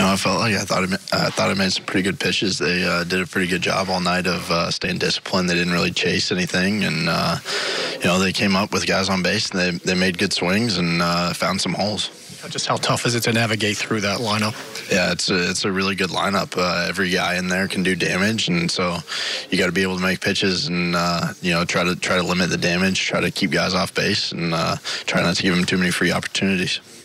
I felt like I thought I made some pretty good pitches. They did a pretty good job all night of staying disciplined. They didn't really chase anything, and they came up with guys on base, and they made good swings and found some holes. Just how tough is it to navigate through that lineup? Yeah, it's a really good lineup. Every guy in there can do damage, and so you got to be able to make pitches and try to limit the damage, try to keep guys off base, and try not to give them too many free opportunities.